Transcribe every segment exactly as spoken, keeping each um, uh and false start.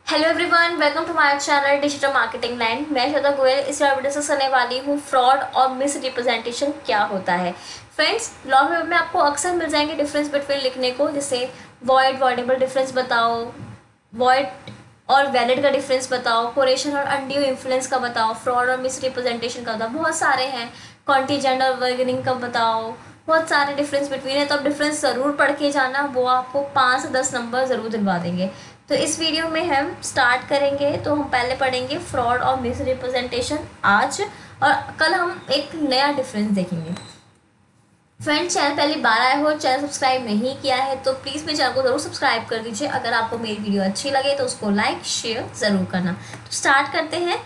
Hello everyone, welcome to my channel digital marketing line. मैं श्वेता गोयल इस video discuss करने वाली हूँ फ्रॉड और मिस रिप्रेजेंटेशन क्या होता है। फ्रेंड्स, लॉ में में आपको अक्सर मिल जाएंगे डिफरेंस बिटवीन लिखने को, जैसे वॉइड वॉइडेबल डिफरेंस बताओ, वॉइड और वैलिड का डिफरेंस बताओ, कोरेशन और अनड्यू इन्फ्लुएंस का बताओ, फ्रॉड और मिस रिप्रेजेंटेशन का बताओ, बहुत सारे हैं। कॉन्टीजेंट और वर्गनिंग का बताओ, बहुत सारे डिफरेंस बिटवीन है। तो अब डिफरेंस ज़रूर पढ़ के जाना, वो आपको पाँच से दस नंबर ज़रूर दिलवा देंगे। तो इस वीडियो में हम स्टार्ट करेंगे, तो हम पहले पढ़ेंगे फ्रॉड और मिस रिप्रेजेंटेशन आज, और कल हम एक नया डिफरेंस देखेंगे। फ्रेंड्स, चैनल पहली बार आए हो, चैनल सब्सक्राइब नहीं किया है तो प्लीज़ मेरे चैनल को ज़रूर सब्सक्राइब कर दीजिए। अगर आपको मेरी वीडियो अच्छी लगे तो उसको लाइक शेयर ज़रूर करना। तो स्टार्ट करते हैं।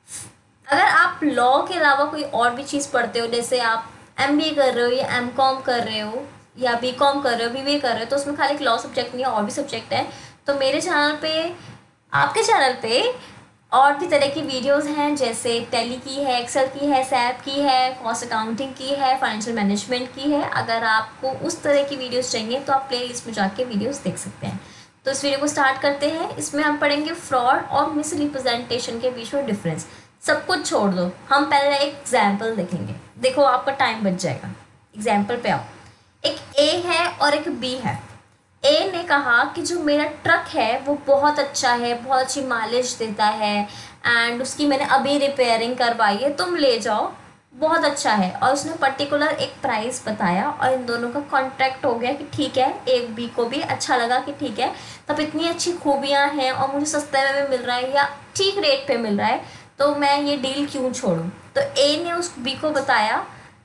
अगर आप लॉ के अलावा कोई और भी चीज़ पढ़ते हो, जैसे आप एम बी ए कर रहे हो या एम कॉम कर रहे हो या बी कॉम कर रहे हो, बी बी ए कर रहे हो, तो उसमें खाली एक लॉ सब्जेक्ट नहीं है, और भी सब्जेक्ट है। तो मेरे चैनल पे, आपके चैनल पे और भी तरह की वीडियोस हैं, जैसे टैली की है, एक्सेल की है, सैप की है, कॉस्ट अकाउंटिंग की है, फाइनेंशियल मैनेजमेंट की है। अगर आपको उस तरह की वीडियोस चाहिए तो आप प्ले लिस्ट में जाके वीडियोस देख सकते हैं। तो इस वीडियो को स्टार्ट करते हैं। इसमें हम पढ़ेंगे फ्रॉड और मिस रिप्रेजेंटेशन के बीच में डिफरेंस। सब कुछ छोड़ दो, हम पहले एक एग्जाम्पल देखेंगे। देखो, आपका टाइम बच जाएगा। एग्जाम्पल पे आओ। एक ए है और एक बी है। ए ने कहा कि जो मेरा ट्रक है वो बहुत अच्छा है, बहुत अच्छी माइलेज देता है, एंड उसकी मैंने अभी रिपेयरिंग करवाई है, तुम ले जाओ, बहुत अच्छा है। और उसने पर्टिकुलर एक प्राइस बताया और इन दोनों का कॉन्ट्रैक्ट हो गया कि ठीक है। ए बी को भी अच्छा लगा कि ठीक है, तब इतनी अच्छी खूबियाँ हैं और मुझे सस्ते में मिल रहा है या ठीक रेट पे मिल रहा है, तो मैं ये डील क्यों छोड़ूं। तो ए ने उस बी को बताया,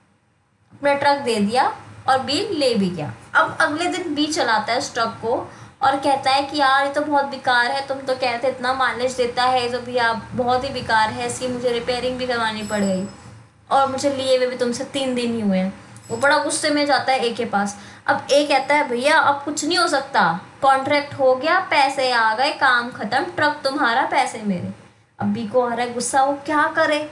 अपना ट्रक दे दिया और बी ले भी गया। अब अगले दिन बी चलाता है उस ट्रक को और कहता है कि यार ये तो बहुत बेकार है, तुम तो कहते इतना माइलेज देता है, तो भैया बहुत ही बेकार है, इसकी मुझे रिपेयरिंग भी करवानी पड़ गई और मुझे लिए हुए भी तुमसे तीन दिन ही हुए हैं। वो बड़ा गुस्से में जाता है ए के पास। अब ए कहता है भैया अब कुछ नहीं हो सकता, कॉन्ट्रैक्ट हो गया, पैसे आ गए, काम खत्म, ट्रक तुम्हारा, पैसे मेरे। अब बी को आ रहा है गुस्सा, वो क्या करे।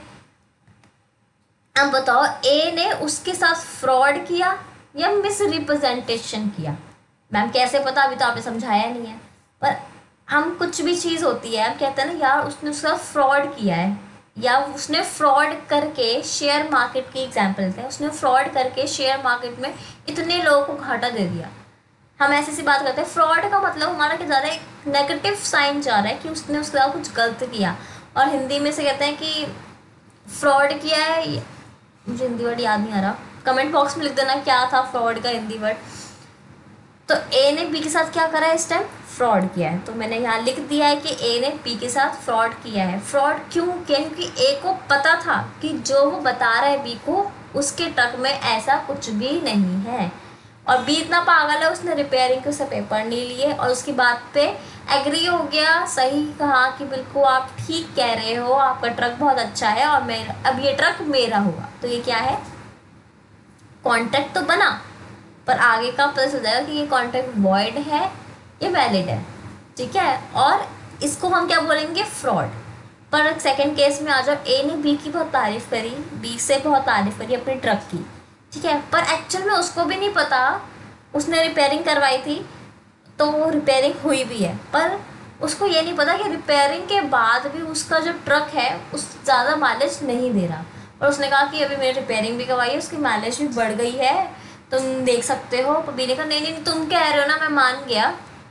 अब बताओ, ए ने उसके साथ फ्रॉड किया या मिस रिप्रेजेंटेशन किया। मैम कैसे पता, अभी तो आपने समझाया नहीं है। पर हम, कुछ भी चीज़ होती है, हम कहते हैं ना यार उसने उसका फ्रॉड किया है, या उसने फ्रॉड करके, शेयर मार्केट की एग्जांपल देते हैं, उसने फ्रॉड करके शेयर मार्केट में इतने लोगों को घाटा दे दिया। हम ऐसी सी बात करते हैं। फ्रॉड का मतलब हमारा क्या जा रहा है, एक नेगेटिव साइन जा रहा है कि उसने उसके साथ कुछ गलत किया। और हिंदी में से कहते हैं कि फ्रॉड किया है, मुझे हिंदी वर्ड याद नहीं आ रहा, कमेंट बॉक्स में लिख देना क्या था फ्रॉड का हिंदी वर्ड। तो ए ने बी के साथ क्या करा है, इस टाइम फ्रॉड किया है। तो मैंने यहाँ लिख दिया है कि ए ने बी के साथ फ्रॉड किया है। फ्रॉड क्यों किया, क्योंकि ए को पता था कि जो वो बता रहा है बी को, उसके ट्रक में ऐसा कुछ भी नहीं है। और बी इतना पागल है, उसने रिपेयरिंग के उससे पेपर नहीं लिए और उसकी बात पे एग्री हो गया, सही कहा कि बिल्कुल आप ठीक कह रहे हो, आपका ट्रक बहुत अच्छा है और मेरा, अब ये ट्रक मेरा हुआ। तो ये क्या है, कॉन्ट्रैक्ट तो बना, पर आगे का पता चल जाएगा कि ये कॉन्ट्रैक्ट वॉइड है या वैलिड है। ठीक है, और इसको हम क्या बोलेंगे, फ्रॉड। पर सेकंड केस में आ जाओ, ए ने बी की बहुत तारीफ करी, बी से बहुत तारीफ करी अपने ट्रक की, ठीक है, पर एक्चुअल में उसको भी नहीं पता, उसने रिपेयरिंग करवाई थी तो वो रिपेयरिंग हुई भी है, पर उसको ये नहीं पता कि रिपेयरिंग के बाद भी उसका जो ट्रक है उस ज़्यादा माइलेज नहीं दे रहा। और उसने कहा कि अभी मैंने रिपेयरिंग भी करवाई है, उसकी माइलेज भी बढ़ गई है, तुम देख सकते हो। पर बी ने कहा नहीं नहीं तुम कह रहे हो ना, मैं मान गया।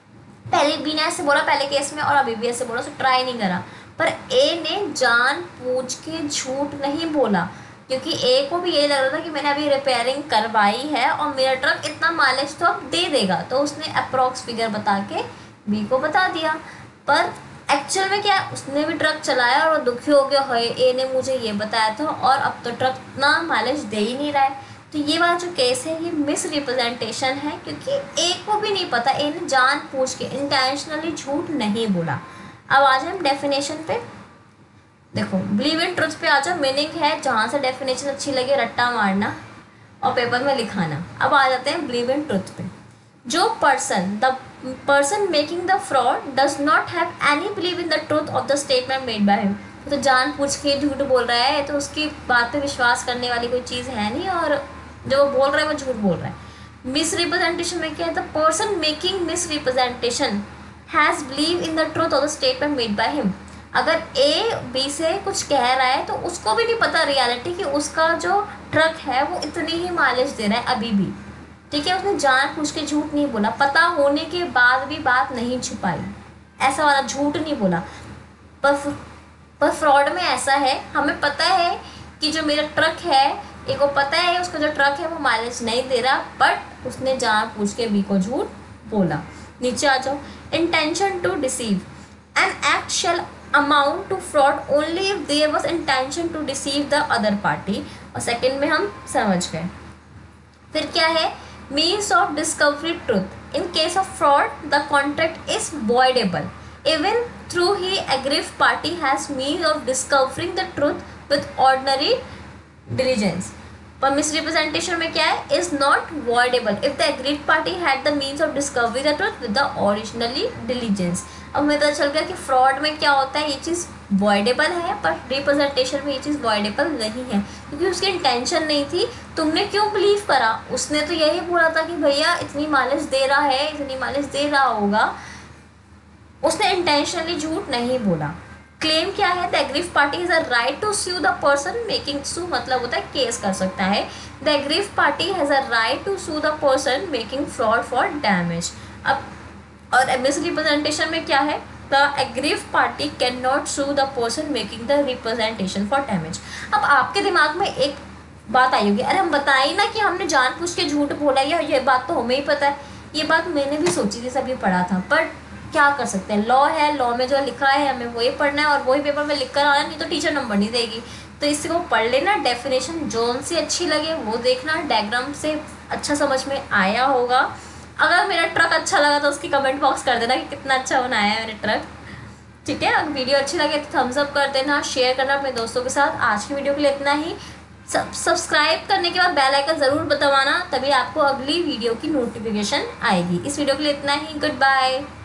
पहले बी ने ऐसे बोला पहले केस में, और अभी भी ऐसे बोला, उसने ट्राई नहीं करा। पर ए ने जान पूछ के झूठ नहीं बोला, क्योंकि ए को भी यही लग रहा था कि मैंने अभी रिपेयरिंग करवाई है और मेरा ट्रक इतना माइलेज तो अब दे देगा, तो उसने अप्रॉक्स फिगर बता के बी को बता दिया। पर एक्चुअल में क्या, उसने भी ट्रक चलाया और दुखी हो गया, है ए ने मुझे ये बताया था और अब तो ट्रक इतना माइलेज दे ही नहीं रहा है। तो ये वाला जो केस है ये मिस रिप्रेजेंटेशन है, क्योंकि ए को भी नहीं पता, ए ने जान पूछ के इंटेंशनली झूठ नहीं बोला। अब आ जाए हम डेफिनेशन पे। देखो, बिलीव इन ट्रुथ पे आ जाओ। मीनिंग है जहाँ से डेफिनेशन अच्छी लगे रट्टा मारना और पेपर में लिखाना। अब आ जाते हैं बिलीव इन ट्रुथ पे। जो person, the person making the fraud does not have any believe in the truth of the statement made by him. तो जान पूछ के झूठ बोल रहा है, तो उसकी बात पे विश्वास करने वाली कोई चीज़ है नहीं, और जो वो बोल रहा है वो झूठ बोल रहा है। मिस रिप्रेजेंटेशन में क्या है, the person making misrepresentation has believe in the truth of the statement made by him. अगर ए बी से कुछ कह रहा है तो उसको भी नहीं पता रियलिटी कि उसका जो ट्रक है वो इतनी ही माइलेज दे रहा है अभी भी, ठीक है। उसने जान पूछ के झूठ नहीं बोला, पता होने के बाद भी बात नहीं छुपाई, ऐसा वाला झूठ नहीं बोला। पर पर फ्रॉड में ऐसा है, हमें पता है कि जो मेरा ट्रक है, एक को पता है उसका जो ट्रक है वो माइलेज नहीं दे रहा, बट उसने जान पूछ के बी को झूठ बोला। नीचे आ जाओ। Intention to deceive, an act shall amount to fraud only if there was intention to deceive the other party. और सेकंड में हम समझ गए। फिर क्या है, means of discovery truth, in case of fraud the contract is voidable even though he aggrieved party has means of discovering the truth with ordinary diligence। पर misrepresentation में क्या है, is not voidable if the aggrieved party had the means of discovering the truth with the originally diligence। अब हमें पता चल गया कि फ्रॉड में क्या होता है, ये चीज़ voidable है, पर रिप्रेजेंटेशन में ये चीज़ voidable नहीं है, क्योंकि उसकी इंटेंशन नहीं थी। तुमने क्यों बिलीव करा, उसने तो यही बोला था कि भैया इतनी माइलेज दे रहा है, इतनी माइलेज दे रहा होगा, उसने इंटेंशनली झूठ नहीं बोला। क्लेम क्या है, the aggrieved party is a right to sue the person making, sue मतलब होता है केस कर सकता है। The aggrieved party has a right to sue the person making fraud for damage. अब और मिसरिप्रेजेंटेशन में क्या है, the aggrieved party can not sue the person making the representation for damage. अब आपके दिमाग में एक बात आई होगी, अरे हम बताइए ना कि हमने जानबूझ के झूठ बोला, या ये बात तो हमें ही पता है। ये बात मैंने भी सोची थी, सभी पढ़ा था, पर क्या कर सकते हैं, लॉ है, लॉ में जो लिखा है हमें वही पढ़ना है और वही पेपर में लिख कर आना, नहीं तो टीचर नंबर नहीं देगी। तो इसको पढ़ लेना, डेफिनेशन जोन से अच्छी लगे वो देखना, डायग्राम से अच्छा समझ में आया होगा। अगर मेरा ट्रक अच्छा लगा तो उसकी कमेंट बॉक्स कर देना कि कितना अच्छा बनाया है मेरे ट्रक, ठीक है। अगर वीडियो अच्छी लगे तो थम्स अप कर देना, शेयर करना अपने दोस्तों के साथ। आज की वीडियो के लिए इतना ही। सब सब्सक्राइब करने के बाद बेल आइकन ज़रूर दबाना, तभी आपको अगली वीडियो की नोटिफिकेशन आएगी। इस वीडियो के लिए इतना ही। Good bye.